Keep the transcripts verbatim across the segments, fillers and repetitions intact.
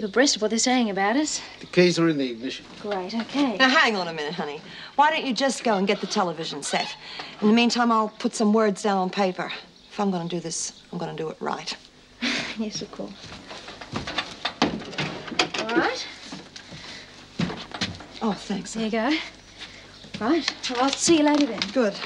You're abreast of what they're saying about us. The keys are in the ignition. Great, okay. Now, hang on a minute, honey. Why don't you just go and get the television set? In the meantime, I'll put some words down on paper. If I'm going to do this, I'm going to do it right. Yes, of course. All right. Oh, thanks. There you go. Right. Well, I'll see you later then. Good.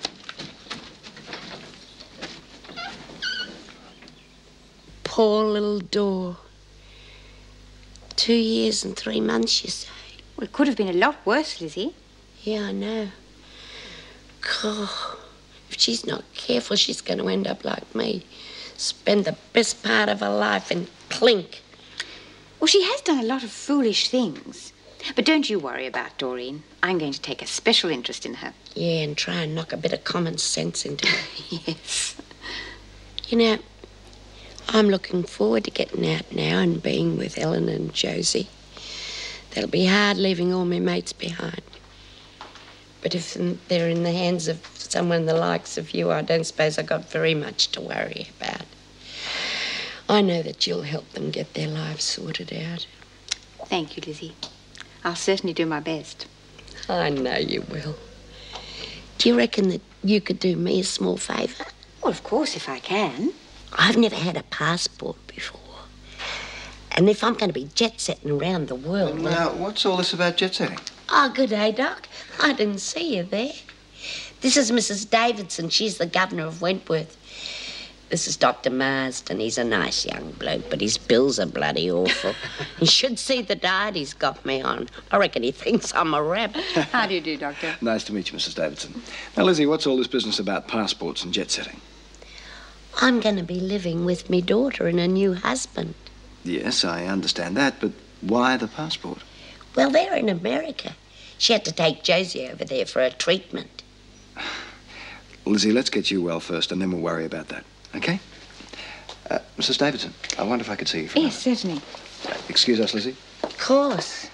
Poor little door. Two years and three months, you say? Well, it could have been a lot worse, Lizzie. Yeah, I know. God, if she's not careful, she's going to end up like me. Spend the best part of her life in clink. Well, she has done a lot of foolish things. But don't you worry about Doreen. I'm going to take a special interest in her. Yeah, and try and knock a bit of common sense into her. Yes. You know, I'm looking forward to getting out now and being with Ellen and Josie. That'll be hard leaving all my mates behind. But if they're in the hands of someone the likes of you, I don't suppose I've got very much to worry about. I know that you'll help them get their lives sorted out. Thank you, Lizzie. I'll certainly do my best. I know you will. Do you reckon that you could do me a small favour? Well, of course, if I can. I've never had a passport before. And if I'm going to be jet-setting around the world... Well, now, what's all this about jet-setting? Oh, good day, Doc. I didn't see you there. This is Missus Davidson. She's the governor of Wentworth. This is Doctor Marsden. He's a nice young bloke, but his bills are bloody awful. You should see the diet he's got me on. I reckon he thinks I'm a rabbit. How do you do, Doctor? Nice to meet you, Missus Davidson. Now, Lizzie, what's all this business about passports and jet-setting? I'm going to be living with me daughter and a new husband. Yes, I understand that, but why the passport? Well, they're in America. She had to take Josie over there for a treatment. Lizzie, let's get you well first, and then we'll worry about that, okay? Uh, Missus Davidson, I wonder if I could see you for a Yes, certainly. moment. Uh, excuse us, Lizzie. Of course.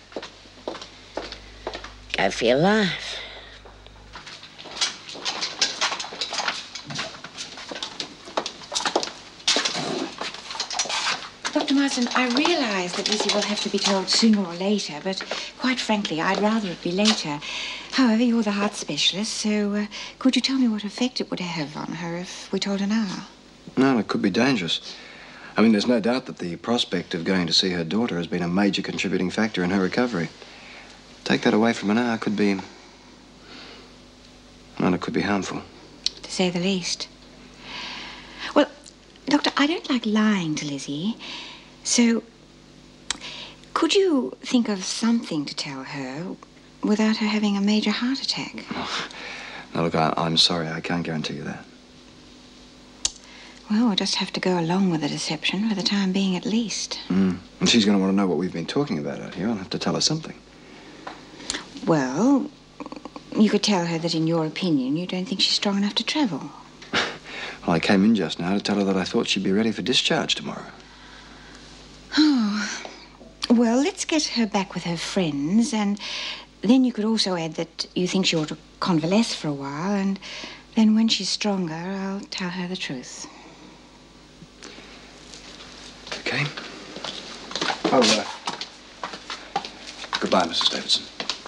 Go for your life. Doctor Marsden, I realise that Lizzie will have to be told sooner or later, but quite frankly, I'd rather it be later. However, you're the heart specialist, so uh, could you tell me what effect it would have on her if we told her now? No, it could be dangerous. I mean, there's no doubt that the prospect of going to see her daughter has been a major contributing factor in her recovery. Take that away from her now could be... well, it could be harmful. To say the least. Well, Doctor, I don't like lying to Lizzie, so could you think of something to tell her without her having a major heart attack? Oh, now, look, I, I'm sorry. I can't guarantee you that. Well, we'll just have to go along with the deception for the time being at least. Mm. And she's going to want to know what we've been talking about out here. I'll have to tell her something. Well, you could tell her that in your opinion you don't think she's strong enough to travel. Well, I came in just now to tell her that I thought she'd be ready for discharge tomorrow. Oh, well, let's get her back with her friends, and then you could also add that you think she ought to convalesce for a while, and then when she's stronger, I'll tell her the truth. Okay. Oh, uh, goodbye, Missus Davidson.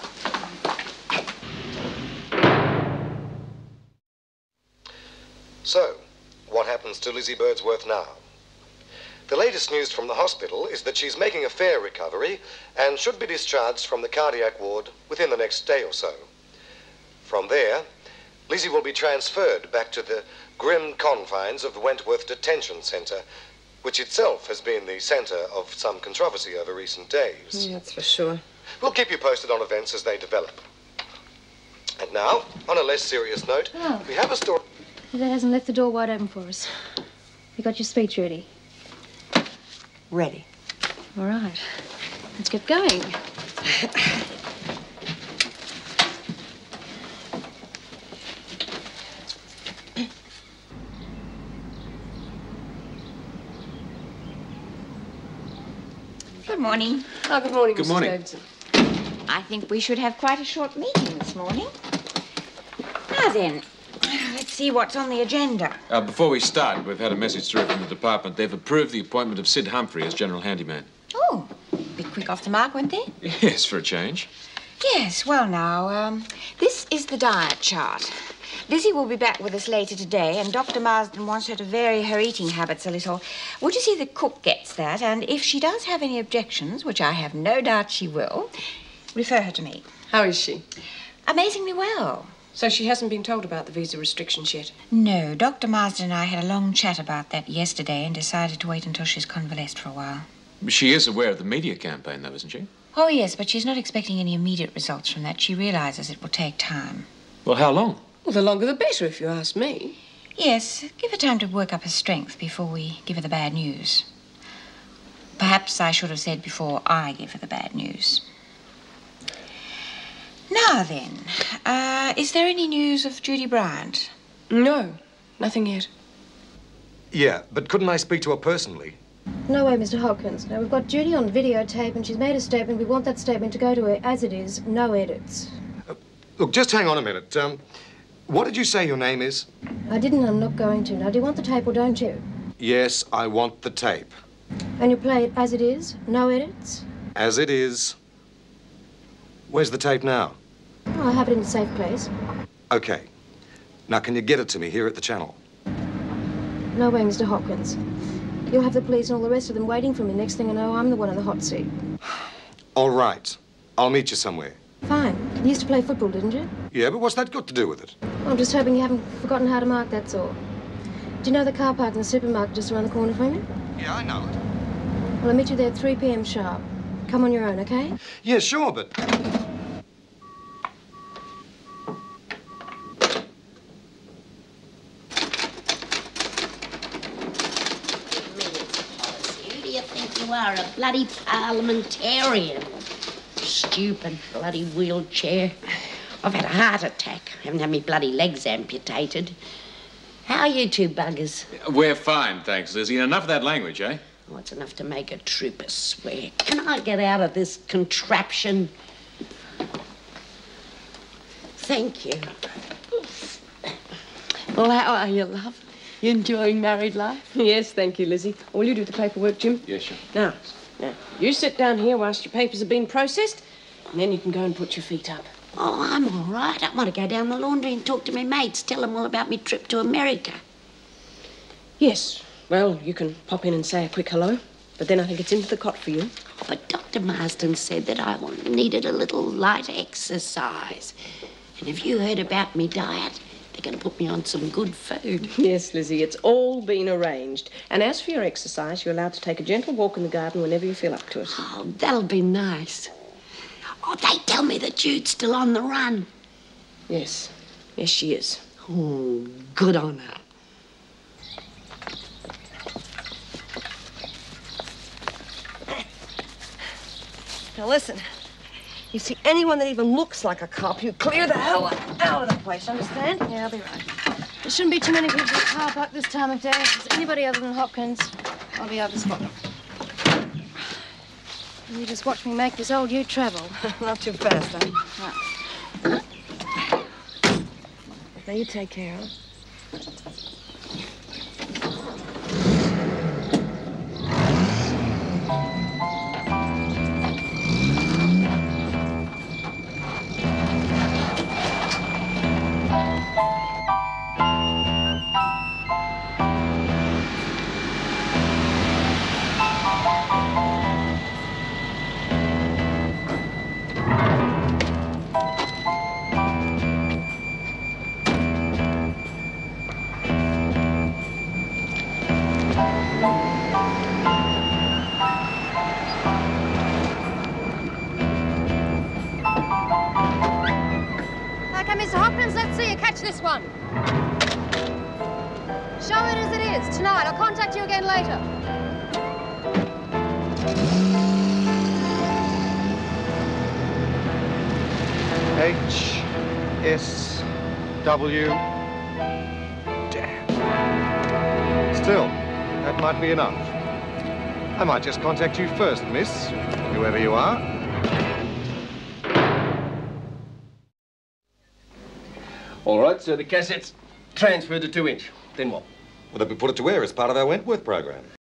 So, what happens to Lizzie Birdsworth now? The latest news from the hospital is that she's making a fair recovery and should be discharged from the cardiac ward within the next day or so. From there, Lizzie will be transferred back to the grim confines of the Wentworth Detention Centre, which itself has been the centre of some controversy over recent days. Yeah, that's for sure. We'll keep you posted on events as they develop. And now, on a less serious note, Oh. we have a story... That hasn't left the door wide open for us. You got your speech ready? Ready. All right. Let's get going. Good morning. Oh, good morning, Good Missus morning. Davidson. I think we should have quite a short meeting this morning. Now then, let's see what's on the agenda. Uh, before we start, we've had a message through from the department. They've approved the appointment of Sid Humphrey as general handyman. Oh, quick off the mark, weren't they? Yes, for a change. Yes, well now, um, this is the diet chart. Lizzie will be back with us later today, and Doctor Marsden wants her to vary her eating habits a little. Would you see the cook gets that? And if she does have any objections, which I have no doubt she will, refer her to me. How is she? Amazingly well. So she hasn't been told about the visa restrictions yet? No, Doctor Marsden and I had a long chat about that yesterday and decided to wait until she's convalesced for a while. She is aware of the media campaign, though, isn't she? Oh, yes, but she's not expecting any immediate results from that. She realizes it will take time. Well, how long? Well, the longer the better, if you ask me. Yes, give her time to work up her strength before we give her the bad news. Perhaps I should have said before I give her the bad news. Now then, uh, is there any news of Judy Bryant? No, nothing yet. Yeah, but couldn't I speak to her personally? No way, Mister Hopkins. Now, we've got Judy on videotape, and she's made a statement. We want that statement to go to her as it is, no edits. Uh, look, just hang on a minute. Um, what did you say your name is? I didn't, and I'm not going to. Now, do you want the tape or don't you? Yes, I want the tape. And you play it as it is, no edits? As it is. Where's the tape now? Oh, I have it in a safe place. Okay. Now, can you get it to me here at the channel? No way, Mister Hopkins. You'll have the police and all the rest of them waiting for me. Next thing I know, I'm the one in the hot seat. All right. I'll meet you somewhere. Fine. You used to play football, didn't you? Yeah, but what's that got to do with it? I'm just hoping you haven't forgotten how to mark, that's all. Do you know the car park in the supermarket just around the corner from you? Yeah, I know it. Well, I'll meet you there at three p m sharp. Come on your own, okay? Yeah, sure, but... Who do you think you are, a bloody parliamentarian? Stupid bloody wheelchair. I've had a heart attack. I haven't had me bloody legs amputated. How are you two buggers? We're fine, thanks, Lizzie. Enough of that language, eh? Oh, it's enough to make a trooper swear. Can I get out of this contraption? Thank you. Well, how are you, love? You enjoying married life? Yes, thank you, Lizzie. Will you do the paperwork, Jim? Yes, sure. Now, now, you sit down here whilst your papers are being processed, and then you can go and put your feet up. Oh, I'm all right. I want to go down the laundry and talk to my mates, tell them all about my trip to America. Yes. Well, you can pop in and say a quick hello, but then I think it's into the cot for you. But Doctor Marsden said that I needed a little light exercise. And have you heard about me diet? They're going to put me on some good food. Yes, Lizzie, it's all been arranged. And as for your exercise, you're allowed to take a gentle walk in the garden whenever you feel up to it. Oh, that'll be nice. Oh, they tell me that Jude's still on the run. Yes. Yes, she is. Oh, good on her. Now listen, you see anyone that even looks like a cop, you clear the hell out of the place, understand? Yeah, I'll be right. There shouldn't be too many people at the car park this time of day. If there's anybody other than Hopkins, I'll be over spot. You just watch me make this old ute travel. Not too fast, huh? Now you take care, huh? Okay, Mister Hopkins, let's see you catch this one. Show it as it is tonight. I'll contact you again later. H S W. Damn. Still, that might be enough. I might just contact you first, miss, whoever you are. All right, so the cassette's transferred to two inch. Then what? Well, then we put it to air as part of our Wentworth program.